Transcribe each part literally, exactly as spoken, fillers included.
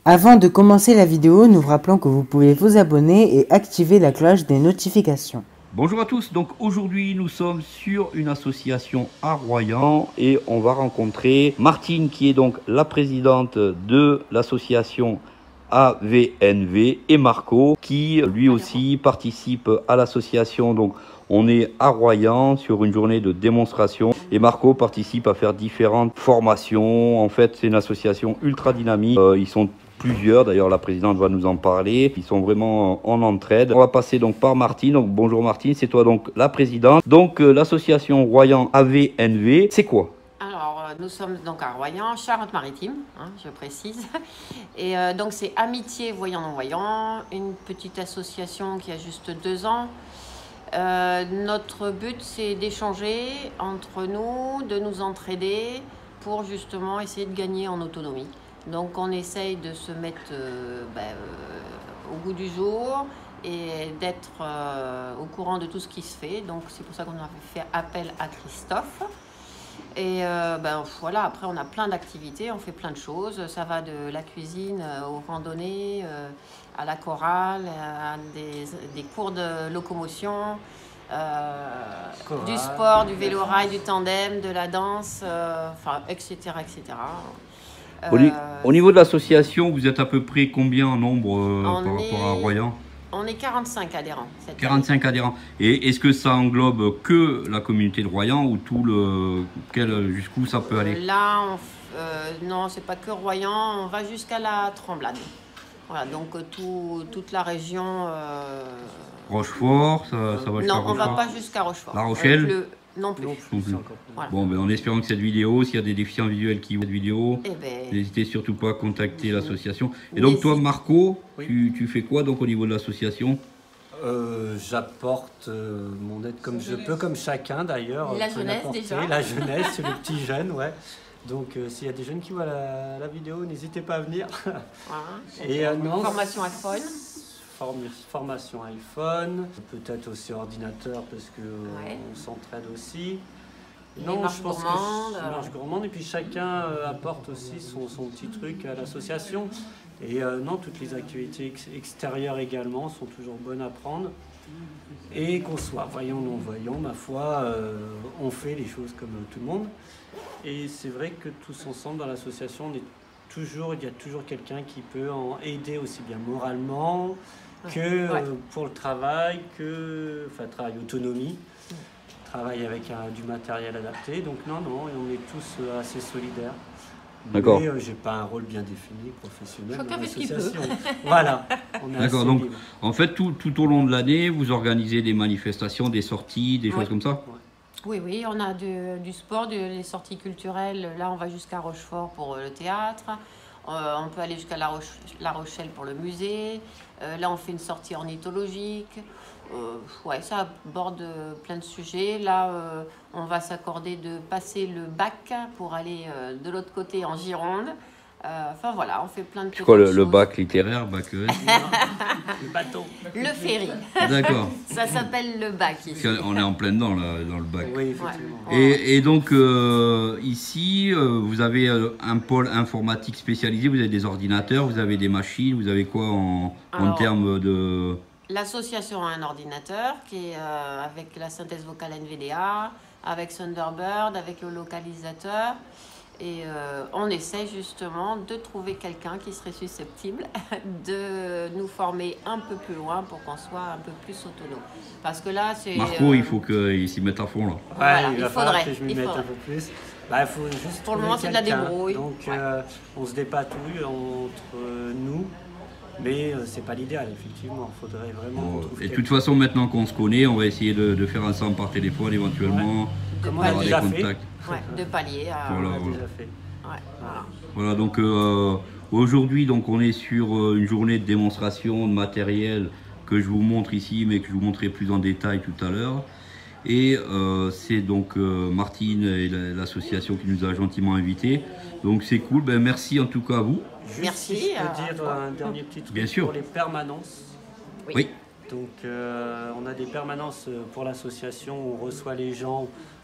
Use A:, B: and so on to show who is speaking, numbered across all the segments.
A: Avant de commencer la vidéo, nous vous rappelons que vous pouvez vous abonner et activer la cloche des notifications.
B: Bonjour à tous, donc aujourd'hui nous sommes sur une association à Royan et on va rencontrer Martine qui est donc la présidente de l'association A V N V et Marco qui lui aussi participe à l'association. Donc on est à Royan sur une journée de démonstration et Marco participe à faire différentes formations. En fait c'est une association ultra dynamique, euh, ils sont plusieurs, d'ailleurs la présidente va nous en parler, ils sont vraiment en entraide. On va passer donc par Martine. Donc bonjour Martine, c'est toi donc la présidente. Donc euh, l'association Royan A V N V, c'est quoi?
C: Alors euh, nous sommes donc à Royan, Charente-Maritime, hein, je précise. Et euh, donc c'est Amitié Voyant Non-Voyant, une petite association qui a juste deux ans. Euh, notre but c'est d'échanger entre nous, de nous entraider pour justement essayer de gagner en autonomie. Donc on essaye de se mettre euh, ben, euh, au goût du jour et d'être euh, au courant de tout ce qui se fait. Donc c'est pour ça qu'on a fait appel à Christophe. Et euh, ben, voilà, après on a plein d'activités, on fait plein de choses. Ça va de la cuisine euh, aux randonnées, euh, à la chorale, à des, des cours de locomotion, euh, du sport, du vélo-rail, du tandem, de la danse, euh, enfin, et cetera, et cetera.
B: Au, euh, au niveau de l'association, vous êtes à peu près combien en nombre euh, par
C: est,
B: rapport à Royan?
C: On est quarante-cinq adhérents.
B: quarante-cinq adhérents. Et est-ce que ça englobe que la communauté de Royan ou tout le quel jusqu'où ça peut aller?
C: Là, on, euh, non, c'est pas que Royan, on va jusqu'à la Tremblade. Voilà, donc tout, toute la région. Euh...
B: Rochefort, ça, ça va jusqu'à
C: Non, on
B: Rochefort.
C: va pas jusqu'à Rochefort.
B: La Rochelle.
C: Le... Non plus. Non plus.
B: Non plus. Voilà. Bon, ben, en espérant que cette vidéo, s'il y a des déficients visuels qui voient cette vidéo, eh ben, n'hésitez surtout pas à contacter l'association. Et donc toi, Marco, oui. tu, tu fais quoi donc au niveau de l'association?
D: euh, J'apporte euh, mon aide comme je peux, comme chacun d'ailleurs.
C: La jeunesse déjà.
D: La jeunesse, les petits jeunes, ouais. Donc euh, s'il y a des jeunes qui voient la, la vidéo, n'hésitez pas à venir.
C: Voilà.
D: Et euh, non,
C: formation iPhone.
D: Formation iPhone, peut-être aussi ordinateur parce que ouais. on s'entraide aussi.
C: Et
D: non,
C: je pense gourmande,
D: que marche gourmande et puis chacun euh, apporte aussi son, son petit truc à l'association. Et euh, non, toutes les activités ex extérieures également sont toujours bonnes à prendre. Et qu'on soit voyant ou non-voyant, ma foi, euh, on fait les choses comme tout le monde. Et c'est vrai que tous ensemble dans l'association, on est toujours, il y a toujours quelqu'un qui peut en aider aussi bien moralement que ouais. euh, pour le travail, que, enfin, travail autonomie, ouais. travail avec un, du matériel adapté. Donc non, non, et on est tous euh, assez solidaires.
B: D'accord.
D: Mais euh, j'ai pas un rôle bien défini, professionnel
C: Chacun
D: dans
C: l'association.
D: Voilà.
B: D'accord, donc libre. En fait, tout, tout au long de l'année, vous organisez des manifestations, des sorties, des ouais. choses comme ça?
C: Ouais. Oui, oui, on a de, du sport, de, des sorties culturelles. Là, on va jusqu'à Rochefort pour euh, le théâtre. Euh, on peut aller jusqu'à La, Roche, La Rochelle pour le musée. Euh, là, on fait une sortie ornithologique. Euh, ouais, ça aborde plein de sujets. Là, euh, on va s'accorder de passer le bac pour aller euh, de l'autre côté en Gironde. Euh, enfin voilà, on fait plein de choses.
B: C'est quoi le, le bac littéraire, bac E S?
D: Le bateau.
C: Le ferry.
B: D'accord.
C: Ça s'appelle le bac ici.
B: On est en plein dedans là, dans le bac.
D: Oui, effectivement.
B: Ouais. Et, et donc euh, ici, euh, vous avez un pôle informatique spécialisé, vous avez des ordinateurs, vous avez des machines, vous avez quoi en, Alors, en termes de...
C: L'association a un ordinateur qui est euh, avec la synthèse vocale N V D A, avec Thunderbird, avec le localisateur. Et euh, on essaie justement de trouver quelqu'un qui serait susceptible de nous former un peu plus loin pour qu'on soit un peu plus autonome. Parce que là, c'est...
B: Marco, euh... il faut qu'il s'y mette à fond là.
C: Voilà,
D: ouais, il,
C: il faudrait.
D: Que je m'y mette un peu plus. Bah, faut juste
C: pour le moment, c'est de la débrouille.
D: Donc, ouais. euh, on se dépatouille entre nous. Mais euh, c'est pas l'idéal, effectivement. Il faudrait vraiment.
B: Oh, et de toute façon, maintenant qu'on se connaît, on va essayer de, de faire ensemble par téléphone éventuellement.
C: Ouais.
D: Comme on a déjà fait.
C: Ouais, de pallier à...
B: Voilà,
D: on a
B: voilà.
D: déjà fait.
C: Ouais, voilà.
B: Voilà, donc euh, aujourd'hui, donc on est sur euh, une journée de démonstration de matériel que je vous montre ici, mais que je vous montrerai plus en détail tout à l'heure. Et euh, c'est donc euh, Martine et l'association qui nous a gentiment invités. Donc c'est cool. Ben merci en tout cas à vous.
D: Juste
C: merci.
D: Si je peux dire un dernier petit truc
B: Bien sûr.
D: Pour les permanences.
B: Oui.
D: Donc euh, on a des permanences pour l'association, on reçoit les gens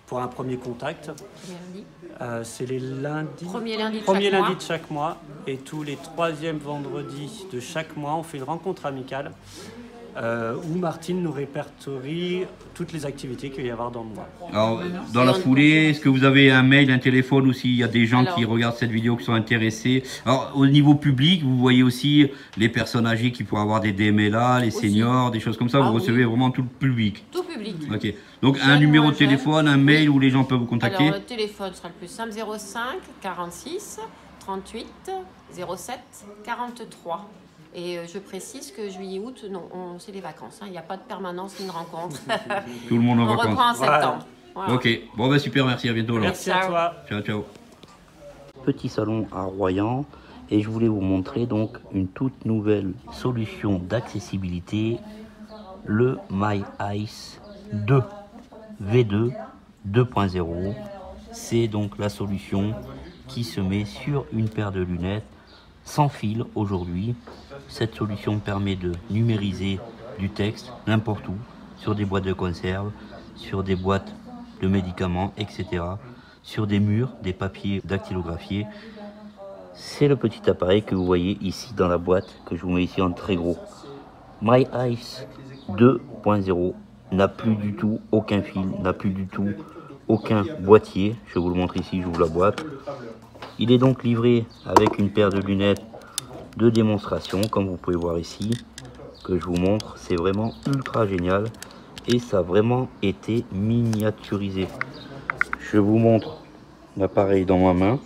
D: pour un premier contact. Euh, c'est les lundis.
C: Premier lundi de
D: Premier
C: chaque
D: lundi
C: mois.
D: de chaque mois. Et tous les troisièmes vendredis de chaque mois, on fait une rencontre amicale euh, où Martine nous répertorie toutes les activités qu'il va y avoir dans le mois.
B: Alors, dans la foulée, est-ce que vous avez un mail, un téléphone aussi? Il y a des gens Alors, qui regardent cette vidéo qui sont intéressés. Alors, au niveau public, vous voyez aussi les personnes âgées qui pourraient avoir des D M L A, les aussi. seniors, des choses comme ça. Ah, vous recevez oui. vraiment tout le public.
C: Tout public.
B: Ok. Donc, jeune, un numéro de téléphone, un mail oui. où les gens peuvent vous contacter.
C: Alors, le téléphone sera le plus simple, zéro cinq quarante-six trente-huit zéro sept quarante-trois. Et je précise que juillet-août, non, c'est les vacances. Il hein, n'y a pas de permanence ni de rencontre.
B: Tout le monde en
C: on
B: vacances.
C: On reprend en septembre.
B: Voilà. Ok, bon ben super, merci, à bientôt.
D: Merci
B: alors.
D: à toi.
B: Ciao, ciao. Petit salon à Royan et je voulais vous montrer donc une toute nouvelle solution d'accessibilité, le MyIce deux V deux deux point zéro. C'est donc la solution qui se met sur une paire de lunettes sans fil aujourd'hui. Cette solution permet de numériser du texte n'importe où, sur des boîtes de conserve, sur des boîtes de médicaments, et cetera. Sur des murs, des papiers dactylographiés. C'est le petit appareil que vous voyez ici dans la boîte, que je vous mets ici en très gros. MyIce deux point zéro n'a plus du tout aucun fil, n'a plus du tout aucun boîtier. Je vous le montre ici, j'ouvre la boîte. Il est donc livré avec une paire de lunettes de démonstration, comme vous pouvez voir ici, que je vous montre. C'est vraiment ultra génial et ça a vraiment été miniaturisé. Je vous montre l'appareil dans ma main.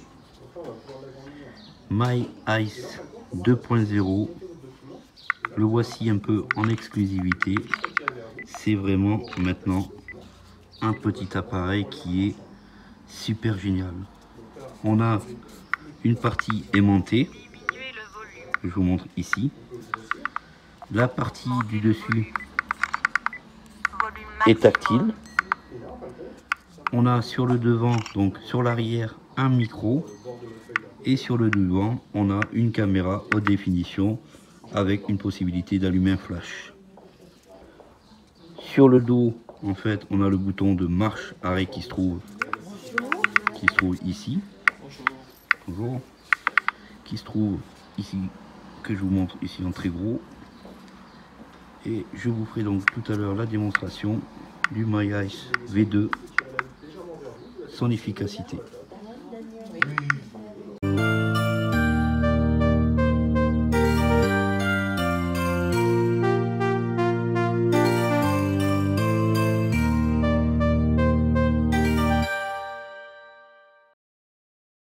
B: MyIce deux point zéro. Le voici un peu en exclusivité. C'est vraiment maintenant un petit appareil qui est super génial. On a une partie aimantée. Je vous montre ici. La partie du dessus est tactile. On a sur le devant, donc sur l'arrière, un micro. Et sur le devant, on a une caméra haute définition avec une possibilité d'allumer un flash. Sur le dos, en fait, on a le bouton de marche arrêt qui se trouve, qui se trouve ici. Bonjour. Qui se trouve ici, que je vous montre ici en très gros. Et je vous ferai donc tout à l'heure la démonstration du MyIce V deux, son efficacité.